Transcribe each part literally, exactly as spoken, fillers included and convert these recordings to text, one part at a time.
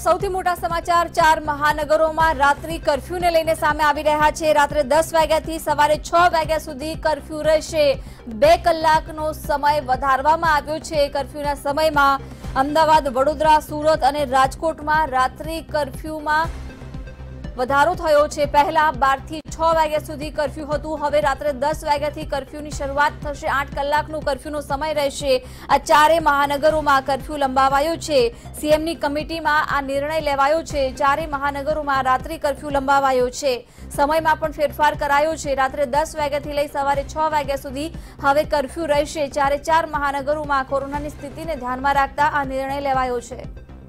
સૌથી મોટા સમાચાર ચાર મહાનગરોમાં રાત્રિ કર્ફ્યુને લઈને સામે આવી રહ્યા છે। રાત્રે દસ વાગ્યાથી સવારે છ વાગ્યા સુધી કર્ફ્યુ રહેશે। બે કલાકનો સમય વધારવામાં આવ્યો છે। કર્ફ્યુના સમયમાં અમદાવાદ, વડોદરા, સુરત અને રાજકોટમાં રાત્રિ કર્ફ્યુમાં વધારો થયો છે। પહેલા બાર થી છ વાગ્યા સુધી કર્ફ્યુ હતું, હવે રાત્રે દસ વાગ્યાથી કર્ફ્યુની શરૂઆત થશે। આઠ કલાકનો કર્ફ્યુનો સમય રહેશે। આ ચારે મહાનગરોમાં કર્ફ્યુ લંબાવાયો છે। સીએમની કમિટીમાં આ નિર્ણય લેવાયો છે। ચારે મહાનગરોમાં રાત્રિ કર્ફ્યુ લંબાવાયો છે। સમયમાં પણ ફેરફાર કરાયો છે। રાત્રે દસ વાગ્યાથી લઈ સવારે છ વાગ્યા સુધી હવે કર્ફ્યુ રહેશે। ચારે ચાર મહાનગરોમાં કોરોનાની સ્થિતિને ધ્યાનમાં રાખતા આ નિર્ણય લેવાયો છે।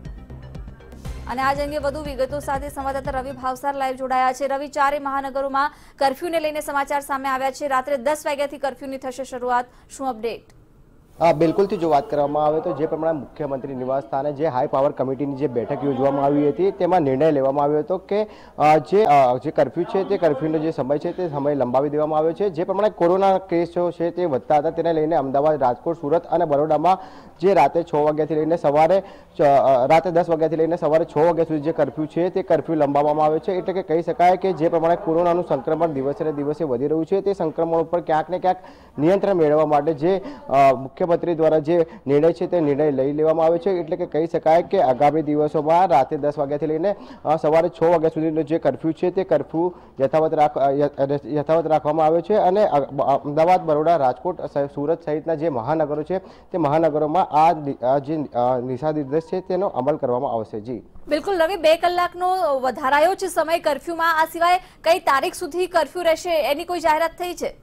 અને આજ અંગે વધુ વિગતો સાથે સંવાદદાતા રવિ ભાવસાર લાઈવ જોડાયા છે। રવિ, ચારે મહાનગરોમાં કર્ફ્યુને લઈને સમાચાર સામે આવ્યા છે। રાત્રે દસ વાગ્યાથી કર્ફ્યુની થશે શરૂઆત, શું અપડેટ? હા, બિલકુલથી જો વાત કરવામાં આવે તો જે પ્રમાણે મુખ્યમંત્રી નિવાસ સ્થાને જે હાઈ પાવર કમિટીની જે બેઠક યોજવામાં આવી હતી તેમાં નિર્ણય લેવામાં આવ્યો હતો કે જે જે કર્ફ્યુ છે તે કર્ફ્યુનો જે સમય છે તે સમય લંબાવી દેવામાં આવ્યો છે। જે પ્રમાણે કોરોના કેસો છે તે વધતા હતા તેને લઈને અમદાવાદ, રાજકોટ, સુરત અને બરોડામાં જે રાતે છ વાગ્યાથી લઈને સવારે રાતે દસ વાગ્યાથી લઈને સવારે છ વાગ્યા સુધી જે કર્ફ્યુ છે તે કર્ફ્યુ લંબાવવામાં આવ્યો છે। એટલે કે કહી શકાય કે જે પ્રમાણે કોરોનાનું સંક્રમણ દિવસે ને દિવસે વધી રહ્યું છે તે સંક્રમણ ઉપર ક્યાંક ને ક્યાંક નિયંત્રણ મેળવવા માટે જે મુખ્યમંત્રી દ્વારા જે નિર્ણય છે તે નિર્ણય લઈ લેવામાં આવ્યો છે। એટલે કે કહી શકાય કે આગામી દિવસોમાં રાતે દસ વાગ્યાથી લઈને સવારે છ વાગ્યા સુધીનો જે કર્ફ્યુ છે તે કર્ફ્યુ યથાવત રાખ યથાવત રાખવામાં આવ્યો છે। અને અમદાવાદ, બરોડા, રાજકોટ, સુરત સહિતના જે મહાનગરો છે તે મહાનગરોમાં આ જે દિશા નિર્દેશ છે તેનો અમલ કરવામાં આવશે। જી બિલકુલ રવિ, બે કલાકનો વધારાયો છે સમય કર્ફ્યુમાં। આ સિવાય કઈ તારીખ સુધી કર્ફ્યુ રહેશે એની કોઈ જાહેરાત થઈ છે?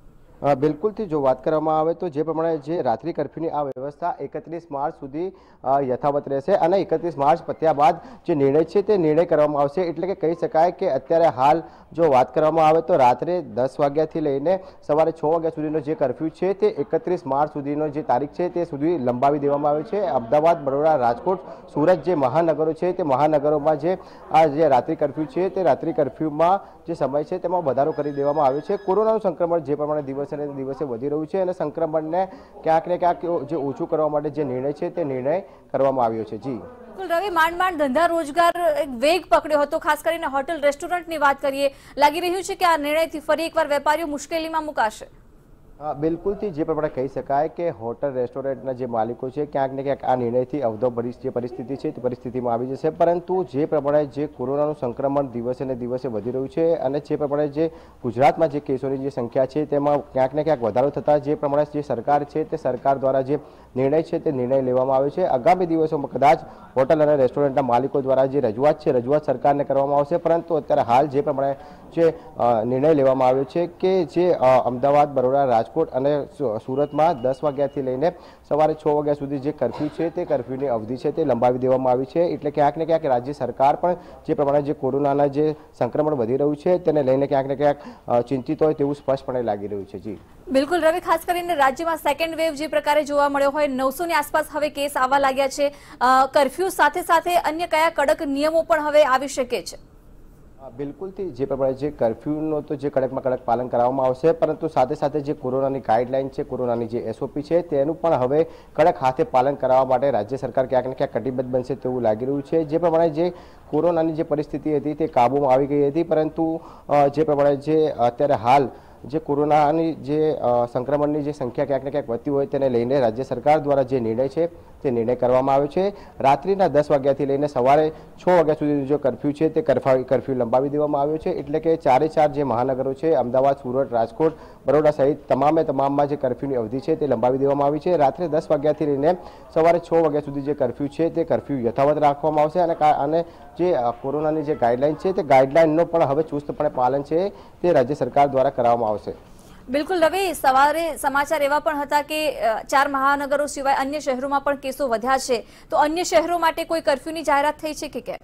બિલકુલથી જો વાત કરવામાં આવે તો જે પ્રમાણે જે રાત્રિ કર્ફ્યુની આ વ્યવસ્થા એકત્રીસ માર્ચ સુધી યથાવત રહેશે અને એકત્રીસ માર્ચ પત્યા બાદ જે નિર્ણય છે તે નિર્ણય કરવામાં આવશે। એટલે કે કહી શકાય કે અત્યારે હાલ જો વાત કરવામાં આવે તો રાત્રે દસ વાગ્યાથી લઈને સવારે છ વાગ્યા સુધીનો જે કર્ફ્યુ છે તે એકત્રીસ માર્ચ સુધીનો જે તારીખ છે તે સુધી લંબાવી દેવામાં આવે છે। અમદાવાદ, બરોડા, રાજકોટ, સુરત જે મહાનગરો છે તે મહાનગરોમાં જે આ જે રાત્રિ કર્ફ્યુ છે તે રાત્રિ કર્ફ્યુમાં જે સમય છે તેમાં વધારો કરી દેવામાં આવ્યો છે। કોરોનાનું સંક્રમણ જે પ્રમાણે દિવસે ને દિવસે વધી રહ્યું છે અને સંક્રમણને ક્યાંક ને ક્યાંક જે ઓછું કરવા માટે જે નિર્ણય છે તે નિર્ણય કરવામાં આવ્યો છે। જી રવિ, માંડ માંડ ધંધા રોજગાર એક વેગ પકડ્યો હતો, ખાસ કરીને હોટેલ રેસ્ટોરન્ટની વાત કરીએ। લાગી રહ્યું છે કે આ નિર્ણયથી ફરી એકવાર વેપારીઓ મુશ્કેલીમાં મુકાશે? બિલકુલથી જે પ્રમાણે કહી શકાય કે હોટલ રેસ્ટોરન્ટના જે માલિકો છે ક્યાંક ને ક્યાંક આ નિર્ણયથી અવધો જે પરિસ્થિતિ છે તે પરિસ્થિતિમાં આવી જશે। પરંતુ જે પ્રમાણે જે કોરોનાનું સંક્રમણ દિવસે ને દિવસે વધી રહ્યું છે અને જે પ્રમાણે જે ગુજરાતમાં જે કેસોની જે સંખ્યા છે તેમાં ક્યાંક ને ક્યાંક વધારો થતા જે પ્રમાણે જે સરકાર છે તે સરકાર દ્વારા જે નિર્ણય છે તે નિર્ણય લેવામાં આવ્યો છે। આગામી દિવસોમાં કદાચ હોટલ અને રેસ્ટોરન્ટના માલિકો દ્વારા જે રજૂઆત છે રજૂઆત સરકારને કરવામાં આવશે। પરંતુ અત્યારે હાલ જે પ્રમાણે જે નિર્ણય લેવામાં આવ્યો છે કે જે અમદાવાદ, બરોડા, રાજકોટ અને સુરતમાં દસ વાગ્યાથી લઈને સવારે છ વાગ્યા સુધી જે કર્ફ્યુ છે તે કર્ફ્યુની અવધિ છે તે લંબાવી દેવામાં આવી છે। એટલે ક્યાંક ને ક્યાંક રાજ્ય સરકાર પણ જે પ્રમાણે જે કોરોનાના જે સંક્રમણ વધી રહ્યું છે તેને લઈને ક્યાંક ને ક્યાંક ચિંતિત હોય તેવું સ્પષ્ટપણે લાગી રહ્યું છે। જી બિલકુલ રવિ, ખાસ કરીને રાજ્યમાં સેકન્ડ વેવ જે પ્રકારે જોવા મળ્યો હોય, નવસો ની આસપાસ હવે કેસ આવવા લાગ્યા છે। કર્ફ્યુ સાથે સાથે અન્ય કયા કડક નિયમો પણ હવે આવી શકે છે? બિલકુલથી જે પ્રમાણે જે કર્ફ્યુનો તો જે કડકમાં કડક પાલન કરાવવામાં આવશે, પરંતુ સાથે સાથે જે કોરોનાની ગાઈડલાઈન છે, કોરોનાની જે એસઓપી છે તેનું પણ હવે કડક હાથે પાલન કરાવવા માટે રાજ્ય સરકાર ક્યાંક ને ક્યાંક કટિબદ્ધ બનશે તેવું લાગી રહ્યું છે। જે પ્રમાણે જે કોરોનાની જે પરિસ્થિતિ હતી તે કાબૂમાં આવી ગઈ હતી, પરંતુ જે પ્રમાણે જે અત્યારે હાલ જે કોરોનાની જે સંક્રમણની જે સંખ્યા ક્યાંક ને ક્યાંક વધતી હોય તેને લઈને રાજ્ય સરકાર દ્વારા જે નિર્ણય છે તે નિર્ણય કરવામાં આવ્યો છે। રાત્રિના દસ વાગ્યાથી લઈને સવારે છ વાગ્યા સુધીનો જે કર્ફ્યુ છે તે કર્ફ્યુ લંબાવી દેવામાં આવ્યો છે। એટલે કે ચારે ચાર જે મહાનગરો છે અમદાવાદ, સુરત, રાજકોટ, બરોડા સહિત તમામે તમામમાં જે કર્ફ્યુની અવધિ છે તે લંબાવી દેવામાં આવી છે। રાત્રે દસ વાગ્યાથી લઈને સવારે છ વાગ્યા સુધી જે કર્ફ્યુ છે તે કર્ફ્યુ યથાવત રાખવામાં આવશે અને અને જે કોરોનાની જે ગાઈડલાઈન છે તે ગાઈડલાઈનનો પણ હવે ચુસ્તપણે પાલન છે તે રાજ્ય સરકાર દ્વારા કરવામાં આવશે। બિલકુલ રવિ, સવારે સમાચાર એવા પણ હતા કે ચાર મહાનગરો સિવાય અન્ય શહેરોમાં પણ કેસો વધ્યા છે, તો અન્ય શહેરો માટે કોઈ કર્ફ્યુની જાહેરાત થઈ છે કે કેમ?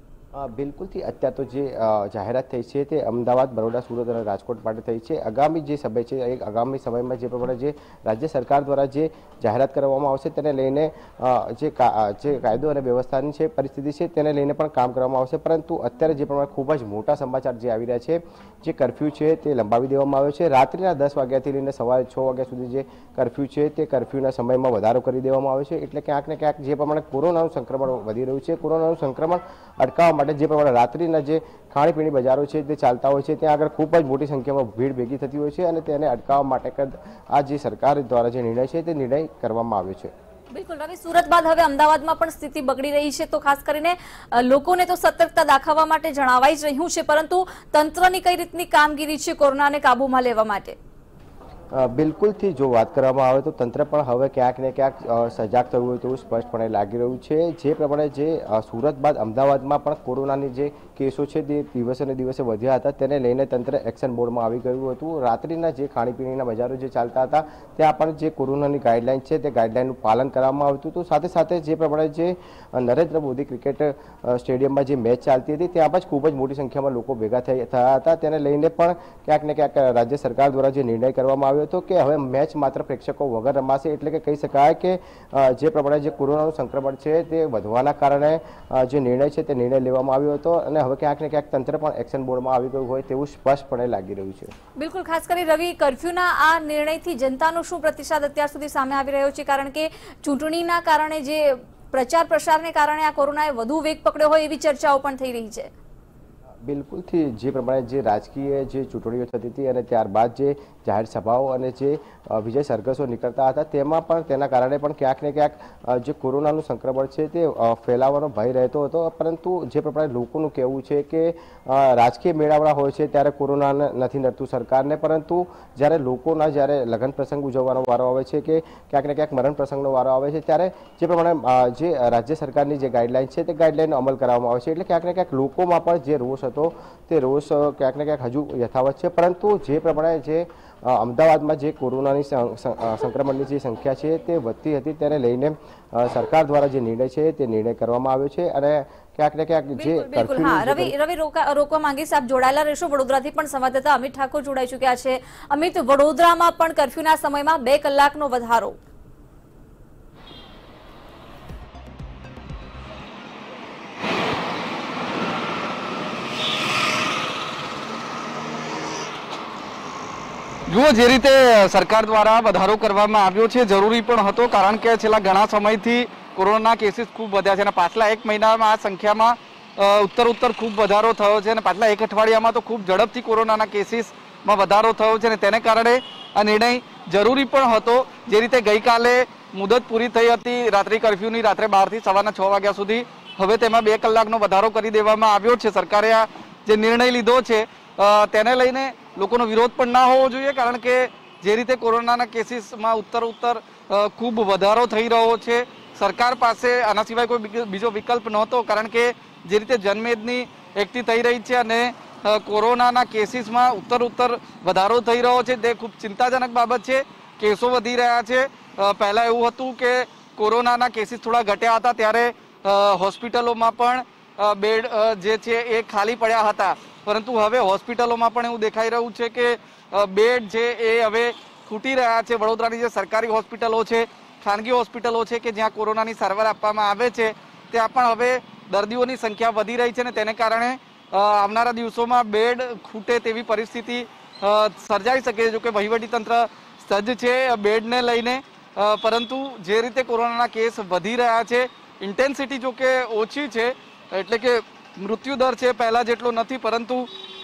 બિલકુલથી અત્યારે તો જે જાહેરાત થઈ છે તે અમદાવાદ, બરોડા, સુરત અને રાજકોટ માટે થઈ છે। આગામી જે સમય છે એ આગામી સમયમાં જે પ્રમાણે જે રાજ્ય સરકાર દ્વારા જે જાહેરાત કરવામાં આવશે તેને લઈને જે જે કાયદો અને વ્યવસ્થાની છે પરિસ્થિતિ છે તેને લઈને પણ કામ કરવામાં આવશે। પરંતુ અત્યારે જે પ્રમાણે ખૂબ જ મોટા સમાચાર જે આવી રહ્યા છે જે કર્ફ્યુ છે તે લંબાવી દેવામાં આવ્યો છે. રાત્રિના દસ વાગ્યાથી લઈને સવારે છ વાગ્યા સુધી જે કર્ફ્યુ છે તે કર્ફ્યુના સમયમાં વધારો કરી દેવામાં આવ્યો છે. એટલે ક્યાંક ને ક્યાંક જે પ્રમાણે કોરોનાનું સંક્રમણ વધી રહ્યું છે, કોરોનાનું સંક્રમણ અટકાવવા માટે જે પ્રમાણે રાત્રિના જે ખાણીપીણી બજારો છે તે ચાલતા હોય છે, ત્યાં આગળ ખૂબ જ મોટી સંખ્યામાં ભીડ ભેગી થતી હોય છે અને તેને અટકાવવા માટે આ જે સરકાર દ્વારા જે નિર્ણય છે તે નિર્ણય કરવામાં આવ્યો છે. બિલકુલ રવિ, સુરત બાદ હવે અમદાવાદમાં પણ સ્થિતિ બગડી રહી છે, તો ખાસ કરીને લોકોને તો સતર્કતા દાખવવા માટે જણાવાઈ જ રહ્યું છે, પરંતુ તંત્રની કઈ રીતની કામગીરી છે કોરોનાને કાબૂમાં લેવા માટે? બિલકુલથી જો વાત કરવામાં આવે તો તંત્ર પણ હવે ક્યાંક ને ક્યાંક સજાગ થયું હોય તેવું સ્પષ્ટપણે લાગી રહ્યું છે. જે પ્રમાણે જે સુરત બાદ અમદાવાદમાં પણ કોરોનાની જે કેસો છે તે દિવસે ને દિવસે વધ્યા હતા, તેને લઈને તંત્ર એક્શન મોડમાં આવી ગયું હતું. રાત્રિના જે ખાણીપીણીના બજારો જે ચાલતા હતા ત્યાં પણ જે કોરોનાની ગાઈડલાઇન છે તે ગાઈડલાઇનનું પાલન કરવામાં આવતું હતું. સાથે સાથે જે પ્રમાણે જે નરેન્દ્ર મોદી ક્રિકેટ સ્ટેડિયમમાં જે મેચ ચાલતી હતી ત્યાં પણ ખૂબ જ મોટી સંખ્યામાં લોકો ભેગા થયા હતા. તેને લઈને પણ ક્યાંક ને ક્યાંક રાજ્ય સરકાર દ્વારા જે નિર્ણય કરવામાં આવ્યો હતો કે હવે મેચ માત્ર પ્રેક્ષકો વગર રમાશે. એટલે કે કહી શકાય કે જે પ્રમાણે જે કોરોનાનું સંક્રમણ છે તે વધવાના કારણે જે નિર્ણય છે તે નિર્ણય લેવામાં આવ્યો હતો અને હવે ક્યાંક ને ક્યાંક તંત્ર પણ એક્શન મોડમાં આવી ગયું હોય તેવું સ્પષ્ટપણે લાગી રહ્યું છે. બિલકુલ, ખાસ કરી રવિ, કર્ફ્યુના આ નિર્ણયથી જનતાનો શું પ્રતિસાદ અત્યાર સુધી સામે આવી રહ્યો છે? કારણ કે ચૂંટણીના કારણે જે પ્રચાર પ્રસારને કારણે આ કોરોનાએ વધુ વેગ પકડ્યો હોય એવી ચર્ચાઓ પણ થઈ રહી છે. બિલકુલથી જે પ્રમાણે જે રાજકીય જે ચૂંટણીઓ થતી હતી અને ત્યારબાદ જે જાહેર સભાઓ અને જે વિજય સરઘસો નીકળતા હતા તેમાં પણ તેના કારણે પણ ક્યાંક ને ક્યાંક જે કોરોનાનું સંક્રમણ છે તે ફેલાવાનો ભય રહેતો હતો. પરંતુ જે પ્રમાણે લોકોનું કહેવું છે કે રાજકીય મેળાવડા હોય છે ત્યારે કોરોના નથી નડતું સરકારને, પરંતુ જ્યારે લોકોના જ્યારે લગ્ન પ્રસંગ ઉજવવાનો વારો આવે છે કે ક્યાંક ને ક્યાંક મરણ પ્રસંગનો વારો આવે છે ત્યારે જે પ્રમાણે જે રાજ્ય સરકારની જે ગાઈડલાઇન છે તે ગાઈડલાઇનનો અમલ કરવામાં આવે છે. એટલે ક્યાંક ને ક્યાંક લોકોમાં પણ જે રોષ હતો તે રોષ ક્યાંક ને ક્યાંક હજુ યથાવત છે. પરંતુ જે પ્રમાણે જે અમદાવાદમાં જે કોરોનાની સંક્રમણની જે સંખ્યા છે તે વધતી હતી તેને લઈને સરકાર દ્વારા જે નિર્ણય છે તે નિર્ણય કરવામાં આવ્યો છે અને ક્યાંક ને ક્યાંક જે બિલકુલ હા રવિ રવિ રોકવા માંગીશ, આપ જોડાયેલા રહેશો. વડોદરાથી પણ સંવાદદાતા અમિત ઠાકોર જોડાઈ ચુક્યા છે. અમિત, વડોદરામાં પણ કર્ફ્યુના સમયમાં બે કલાકનો વધારો. જુઓ, જે રીતે સરકાર દ્વારા વધારો કરવામાં આવ્યો છે જરૂરી પણ હતો, કારણ કે છેલ્લા ઘણા સમયથી કોરોનાના કેસીસ ખૂબ વધ્યા છે અને પાછલા એક મહિનામાં આ સંખ્યામાં ઉત્તર ઉત્તર ખૂબ વધારો થયો છે અને પાછલા એક અઠવાડિયામાં તો ખૂબ ઝડપથી કોરોનાના કેસીસમાં વધારો થયો છે અને તેને કારણે આ નિર્ણય જરૂરી પણ હતો. જે રીતે ગઈકાલે મુદત પૂરી થઈ હતી રાત્રિ કર્ફ્યુની, રાત્રે બારથી સવારના છ વાગ્યા સુધી, હવે તેમાં બે કલાકનો વધારો કરી દેવામાં આવ્યો છે. સરકારે આ જે નિર્ણય લીધો છે તેને લઈને લોકોનો વિરોધ પણ ના હોવો જોઈએ, કારણ કે જે રીતે કોરોનાના કેસીસમાં ઉત્તર ઉત્તર ખૂબ વધારો થઈ રહ્યો છે, સરકાર પાસે આના સિવાય કોઈ બીજો વિકલ્પ નહોતો. કારણ કે જે રીતે જનમેદની એકઠી થઈ રહી છે અને કોરોનાના કેસીસમાં ઉત્તર ઉત્તર વધારો થઈ રહ્યો છે તે ખૂબ ચિંતાજનક બાબત છે. કેસો વધી રહ્યા છે. પહેલા એવું હતું કે કોરોનાના કેસીસ થોડા ઘટ્યા હતા ત્યારે હોસ્પિટલોમાં પણ બેડ જે છે એ ખાલી પડ્યા હતા, પરંતુ હવે હોસ્પિટલોમાં પણ એવું દેખાઈ રહ્યું છે કે બેડ છે એ હવે ખૂટી રહ્યા છે. વડોદરાની જે સરકારી હોસ્પિટલો છે, ખાનગી હોસ્પિટલો છે કે જ્યાં કોરોનાની સારવાર આપવામાં આવે છે, ત્યાં પણ હવે દર્દીઓની સંખ્યા વધી રહી છે અને તેને કારણે આવનારા દિવસોમાં બેડ ખૂટે તેવી પરિસ્થિતિ સર્જાઈ શકે છે. જો કે વહીવટીતંત્ર સજ્જ છે બેડને લઈને, પરંતુ જે રીતે કોરોનાના કેસ વધી રહ્યા છે, ઇન્ટેન્સિટી જો કે ઓછી છે, એટલે કે મૃત્યુ દર છે પહેલા જેટલો નથી, પરંતુ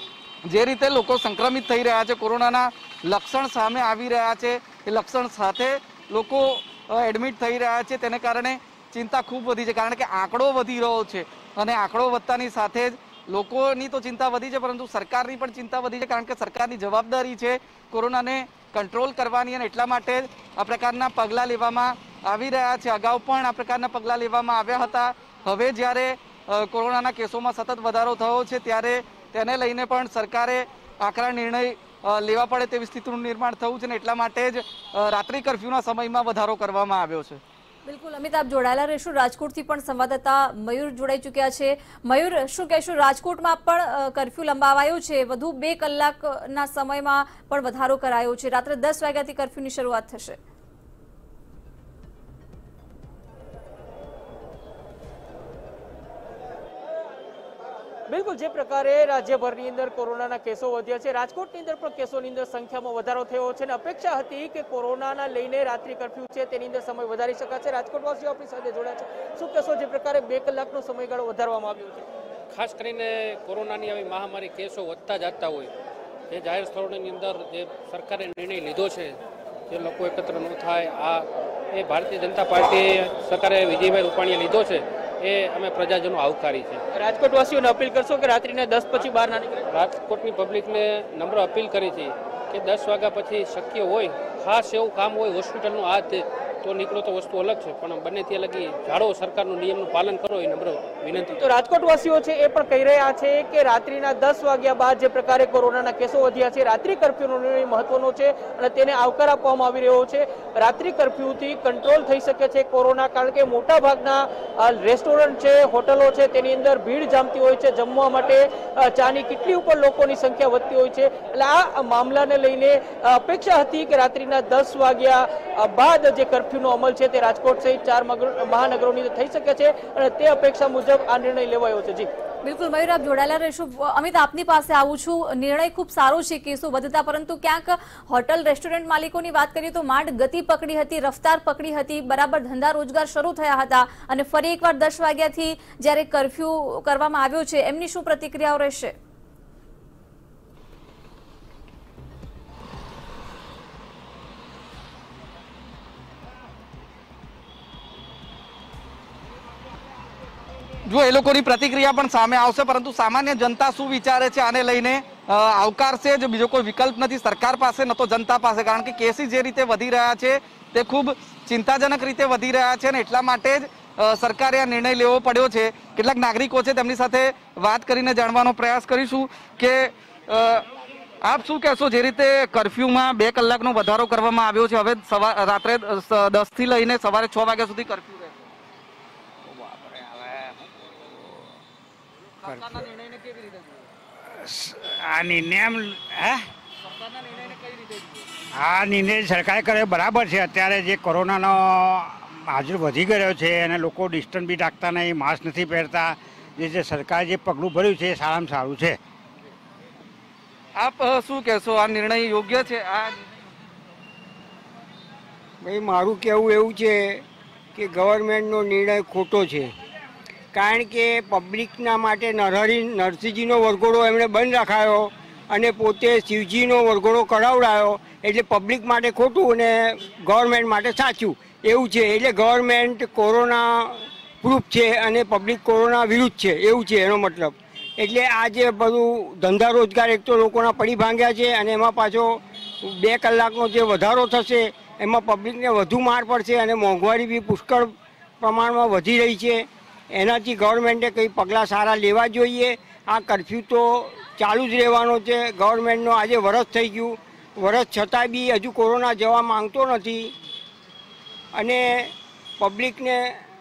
જે રીતે લોકો સંક્રમિત થઈ રહ્યા છે, કોરોનાના લક્ષણ સામે આવી રહ્યા છે, એ લક્ષણ સાથે લોકો એડમિટ થઈ રહ્યા છે, તેને કારણે ચિંતા ખૂબ વધી છે. કારણ કે આંકડો વધી રહ્યો છે અને આંકડો વધતાની સાથે જ લોકોની તો ચિંતા વધી છે, પરંતુ સરકારની પણ ચિંતા વધી છે, કારણ કે સરકારની જવાબદારી છે કોરોનાને કંટ્રોલ કરવાની અને એટલા માટે જ આ પ્રકારના પગલાં લેવામાં આવી રહ્યા છે. અગાઉ પણ આ પ્રકારના પગલાં લેવામાં આવ્યા હતા. હવે જ્યારે કોરોનાના કેસોમાં સતત વધારો થયો છે ત્યારે તેને લઈને પણ સરકારે આકરા નિર્ણય લેવા પડે તેવી સ્થિતિનું નિર્માણ થયું છે અને એટલા માટે જ રાત્રિ કર્ફ્યુના સમયમાં વધારો કરવામાં આવ્યો છે. બિલકુલ અમિત, આપ જોડાયેલા રહેશું. રાજકોટથી પણ સંવાદદાતા મયુર જોડાઈ ચૂક્યા છે. મયુર, શું કહેશું, રાજકોટમાં પણ કર્ફ્યુ લંબાવાયો છે, વધુ બે કલાકના સમયમાં પણ વધારો કરાયો છે, રાત્રે દસ વાગ્યાથી કર્ફ્યુની શરૂઆત થશે. બિલકુલ જે પ્રકારે રાજ્યભરની અંદર કોરોનાના કેસો વધ્યા છે, રાજકોટની અંદર પણ કેસોની અંદર સંખ્યામાં વધારો થયો છે અને અપેક્ષા હતી કે કોરોનાના લઈને રાત્રિ કર્ફ્યુ છે તેની અંદર સમય વધારી શકાશે। રાજકોટવાસીઓ આપણી સાથે જોડાયા છે, શું કહેશો? જે પ્રકારે બે કલાકનો સમયગાળો વધારવામાં આવ્યો છે, ખાસ કરીને કોરોનાની આવી મહામારી કેસો વધતા જતા હોય, જે જાહેર સ્થળોની અંદર જે સરકારે નિર્ણય લીધો છે જે લોકો એકત્ર ન થાય, આ એ ભારતીય જનતા પાર્ટી સરકારે વિજયભાઈ રૂપાણીએ લીધો છે, એ અમે પ્રજાજનો આવકારી છે। રાજકોટવાસીઓને અપીલ કરશો કે રાત્રિના દસ પછી બહાર ના નીકળે? રાજકોટની પબ્લિકને નમ્ર અપીલ કરી છે કે દસ વાગ્યા પછી શક્ય હોય, ખાસ એવું કામ હોય હોસ્પિટલનું આ તે તો નીકળો તો વસ્તુ અલગ છે, પણ બને ત્યાં લગી જાળો સરકારનું નિયમનું પાલન કરો એ નમ્ર વિનંતી। તો રાજકોટવાસીઓ છે એ પણ કહી રહ્યા છે કે રાત્રિના દસ વાગ્યા બાદ જે પ્રકારે કોરોનાના કેસો વધ્યા છે, રાત્રિ કર્ફ્યુનો નિર્ણય મહત્વનો છે અને તેને આવકાર આપવામાં આવી રહ્યો છે। રાત્રિ કર્ફ્યુથી કંટ્રોલ થઈ શકે છે કોરોના, કારણ કે મોટા ભાગના રેસ્ટોરન્ટ છે, હોટલો છે, તેની અંદર ભીડ જામતી હોય છે, જમવા માટે ચાની કેટલી ઉપર લોકોની સંખ્યા વધતી હોય છે। એટલે આ મામલાને લઈને અપેક્ષા હતી કે રાત્રિના દસ વાગ્યા બાદ જે કર્ફ્યુનો અમલ છે તે રાજકોટ સહિત ચાર મહાનગરોની થઈ શકે છે અને તે અપેક્ષા મુજબ આ નિર્ણય લેવાયો છે। જી બિલકુલ મયુર, આપ જોડાયેલા રહેશો। અમિત, આપની પાસે આવું છું, નિર્ણય ખૂબ સારો છે કેસો વધતા, પરંતુ ક્યાંક હોટલ રેસ્ટોરન્ટ માલિકોની વાત કરીએ તો માંડ ગતિ પકડી હતી, રફતાર પકડી હતી, બરાબર ધંધા રોજગાર શરૂ થયા હતા અને ફરી એકવાર દસ વાગ્યાથી જ્યારે કર્ફ્યુ કરવામાં આવ્યો છે, એમની શું પ્રતિક્રિયાઓ રહેશે? જો એ લોકોની પ્રતિક્રિયા પણ સામે આવશે, પરંતુ સામાન્ય જનતા શું વિચારે છે આને લઈને આવકારશે જ, બીજો કોઈ વિકલ્પ નથી સરકાર પાસે ન તો જનતા પાસે, કારણ કે કેસીસ જે રીતે વધી રહ્યા છે તે ખૂબ ચિંતાજનક રીતે વધી રહ્યા છે અને એટલા માટે જ સરકારે આ નિર્ણય લેવો પડ્યો છે। કેટલાક નાગરિકો છે તેમની સાથે વાત કરીને જાણવાનો પ્રયાસ કરીશું કે આપ શું કહેશો? જે રીતે કર્ફ્યુમાં બે કલાકનો વધારો કરવામાં આવ્યો છે, હવે સવારે રાત્રે દસ થી લઈને સવારે છ વાગ્યા સુધી કર્ફ્યુ રહેશે, આ નિર્ણય આ નિર્ણય સરકારે કર્યો બરાબર છે। અત્યારે જે કોરોનાનો હાજર વધી ગયો છે અને લોકો ડિસ્ટન્સ બી રાખતા નહીં, માસ્ક નથી પહેરતા, જે જે સરકારે જે પગલું ભર્યું છે એ સારામાં સારું છે। આપ શું કહેશો? આ નિર્ણય યોગ્ય છે? આ ભાઈ મારું કહેવું એવું છે કે ગવર્મેન્ટનો નિર્ણય ખોટો છે, કારણ કે પબ્લિકના માટે નરહરી નરસિંહજીનો વરઘોડો એમણે બંધ રાખાયો અને પોતે શિવજીનો વરઘોડો કરાવડાયો, એટલે પબ્લિક માટે ખોટું અને ગવર્મેન્ટ માટે સાચું એવું છે। એટલે ગવર્મેન્ટ કોરોના પ્રૂફ છે અને પબ્લિક કોરોના વિરુદ્ધ છે એવું છે એનો મતલબ। એટલે આ જે બધું ધંધા રોજગાર એક તો લોકોના પડી ભાંગ્યા છે અને એમાં પાછો બે કલાકનો જે વધારો થશે એમાં પબ્લિકને વધુ માર પડશે અને મોંઘવારી બી પુષ્કળ પ્રમાણમાં વધી રહી છે। એનાથી ગવર્મેન્ટે કંઈ પગલાં સારા લેવા જોઈએ। આ કર્ફ્યુ તો ચાલુ જ રહેવાનો છે। ગવર્મેન્ટનો આજે વરસ થઈ ગયું, વરસ છતાં બી હજુ કોરોના જવા માંગતો નથી અને પબ્લિકને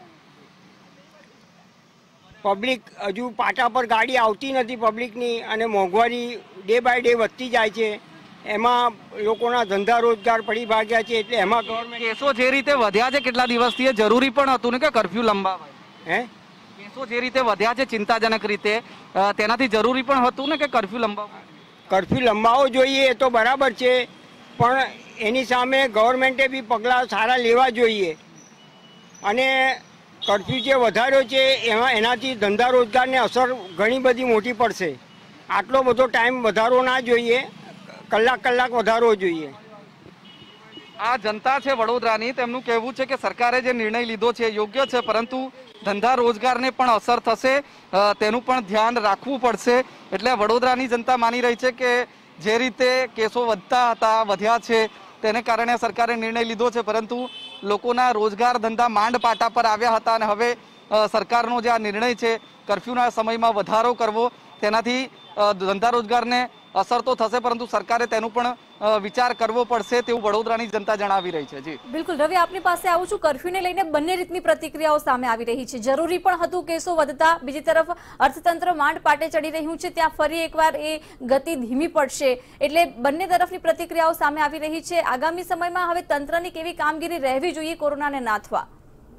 પબ્લિક હજુ પાટા પર ગાડી આવતી નથી પબ્લિકની અને મોંઘવારી ડે બાય ડે વધતી જાય છે, એમાં લોકોના ધંધા રોજગાર પડી ભાગ્યા છે। એટલે એમાં ગવર્મેન્ટ કેસો જે રીતે વધ્યા છે કેટલા દિવસથી, એ જરૂરી પણ હતું ને કે કર્ફ્યુ લંબાવાય? હે કેસો જે રીતે વધ્યા છે ચિંતાજનક રીતે, તેનાથી જરૂરી પણ હતું ને કે કર્ફ્યુ લંબાવવો? કર્ફ્યુ લંબાવવો જોઈએ એ તો બરાબર છે, પણ એની સામે ગવર્મેન્ટે બી પગલાં સારા લેવા જોઈએ અને કર્ફ્યુ જે વધાર્યો છે એમાં એનાથી ધંધા રોજગારને અસર ઘણી બધી મોટી પડશે। આટલો બધો ટાઈમ વધારો ના જોઈએ, કલાક કલાક વધારવો જોઈએ। આ જનતા છે વડોદરાની, તેમનું કહેવું છે કે સરકારે જે નિર્ણય લીધો છે યોગ્ય છે, પરંતુ ધંધા રોજગારને પણ અસર થશે, તેનું પણ ધ્યાન રાખવું પડશે। એટલે વડોદરાની જનતા માની રહી છે કે જે રીતે કેસો વધતા હતા, વધ્યા છે, તેને કારણે સરકારે નિર્ણય લીધો છે, પરંતુ લોકોના રોજગાર ધંધા માંડ પાટા પર આવ્યા હતા અને હવે સરકારનો જે આ નિર્ણય છે કર્ફ્યુના સમયમાં વધારો કરવો, તેનાથી ધંધા રોજગારને અસર તો થશે, પરંતુ સરકારે તેનું પણ વિચાર કરવો પડશે તેવું વડોદરાની જનતા જણાવી રહી છે। જી બિલકુલ રવિ, આપની પાસે આવું છું। કર્ફ્યુને લઈને બંને રીતની પ્રતિક્રિયાઓ સામે આવી રહી છે। જરૂરી પણ હતું કેસો વધતા, બીજી તરફ અર્થતંત્ર માંડ પાટે ચડી રહ્યું છે, ત્યાં ફરી એકવાર એ ગતિ ધીમી પડશે, એટલે બંને તરફની પ્રતિક્રિયાઓ સામે આવી રહી છે। આગામી સમયમાં હવે તંત્રની કેવી કામગીરી રહેવી જોઈએ કોરોનાને નાથવા?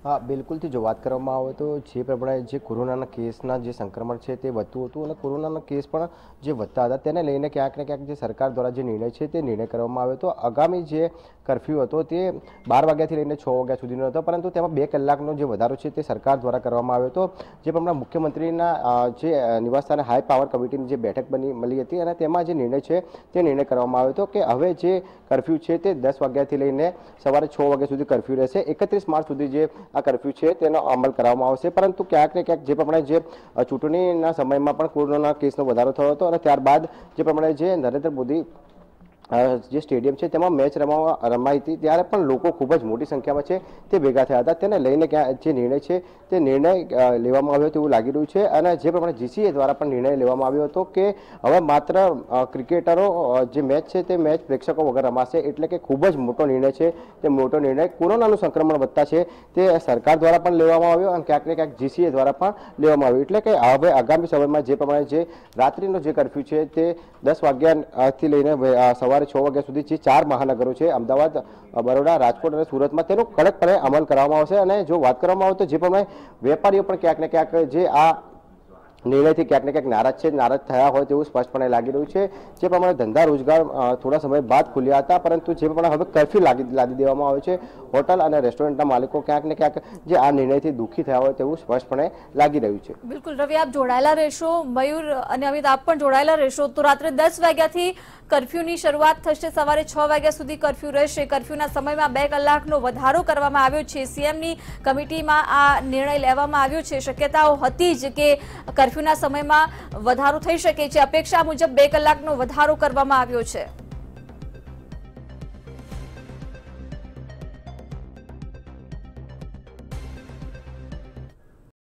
હા, બિલકુલથી જો વાત કરવામાં આવે તો જે પ્રમાણે જે કોરોનાના કેસના જે સંક્રમણ છે તે વધતું હતું અને કોરોનાના કેસ પણ જે વધતા હતા તેને લઈને ક્યાંક ને ક્યાંક જે સરકાર દ્વારા જે નિર્ણય છે તે નિર્ણય કરવામાં આવ્યો હતો. આગામી જે કરફ્યુ હતો તે બાર વાગ્યાથી લઈને છ વાગ્યા સુધીનો હતો, પરંતુ તેમાં બે કલાકનો જે વધારો છે તે સરકાર દ્વારા કરવામાં આવ્યો હતો. જે પ્રમાણે મુખ્યમંત્રીના જે નિવાસસ્થાને હાઈ પાવર કમિટીની જે બેઠક બની મળી હતી અને તેમાં જે નિર્ણય છે તે નિર્ણય કરવામાં આવ્યો હતો કે હવે જે કરફ્યુ છે તે દસ વાગ્યાથી લઈને સવારે છ વાગ્યા સુધી કરફ્યુ રહેશે. એકત્રીસ માર્ચ સુધી જે આ કરફ્યુ છે તેનો અમલ કરવામાં આવશે. પરંતુ ક્યાંક ને ક્યાંક જે પ્રમાણે જે ચૂંટણીના સમયમાં પણ કોરોના કેસનો વધારો થયો હતો અને ત્યારબાદ જે પ્રમાણે જે નરેન્દ્ર મોદી જે સ્ટેડિયમ છે તેમાં મેચ રમાવા રમાઈ હતી ત્યારે પણ લોકો ખૂબ જ મોટી સંખ્યામાં છે તે ભેગા થયા હતા. તેને લઈને ક્યાં જે નિર્ણય છે તે નિર્ણય લેવામાં આવ્યો તેવું લાગી રહ્યું છે અને જે પ્રમાણે જીસીએ દ્વારા પણ નિર્ણય લેવામાં આવ્યો હતો કે હવે માત્ર ક્રિકેટરો જે મેચ છે તે મેચ પ્રેક્ષકો વગર રમાશે. એટલે કે ખૂબ જ મોટો નિર્ણય છે તે મોટો નિર્ણય કોરોનાનું સંક્રમણ વધતા છે તે સરકાર દ્વારા પણ લેવામાં આવ્યો અને ક્યાંક ને ક્યાંક જીસીએ દ્વારા પણ લેવામાં આવ્યો. એટલે કે હવે આગામી સમયમાં જે પ્રમાણે જે રાત્રિનો જે કરફ્યુ છે તે દસ વાગ્યાથી લઈને સવારે છ વાગ્યા સુધી જે ચાર મહાનગરો છે અમદાવાદ, બરોડા, રાજકોટ અને સુરતમાં તેનો કડકપણે અમલ કરવામાં આવશે. અને જો વાત કરવામાં આવે તો જે પ્રમાણે વેપારીઓ પણ ક્યાંક ને ક્યાંક જે આ નિર્ણયથી ક્યાંક ને ક્યાંક નારાજ છે, નારાજ થયા હોય તેવું સ્પષ્ટપણે લાગી રહ્યું છે. જે પ્રમાણે ધંધા રોજગાર થોડા સમય બાદ ખુલ્યા હતા, પરંતુ જે પ્રમાણે હવે કરફ્યુ લાગી લાદી દેવામાં આવે છે, હોટલ અને રેસ્ટોરન્ટના માલિકો ક્યાંક ને ક્યાંક જે આ નિર્ણયથી દુઃખી થયા હોય તેવું સ્પષ્ટપણે લાગી રહ્યું છે. બિલકુલ રવિ, આપ જોડાયેલા રહેશો. મયુર અને અમિત, આપ પણ જોડાયેલા રહેશો. તો રાત્રે દસ વાગ્યાથી કરફ્યુની શરૂઆત થશે, સવારે છ વાગ્યા સુધી કરફ્યુ રહેશે. કરફ્યુના સમયમાં બે કલાકનો વધારો કરવામાં આવ્યો છે. સીએમની કમિટીમાં આ નિર્ણય લેવામાં આવ્યો છે. શક્યતાઓ હતી જ કે કરફ્યુના સમયમાં વધારો થઈ શકે છે. અપેક્ષા મુજબ બે કલાકનો વધારો કરવામાં આવ્યો છે.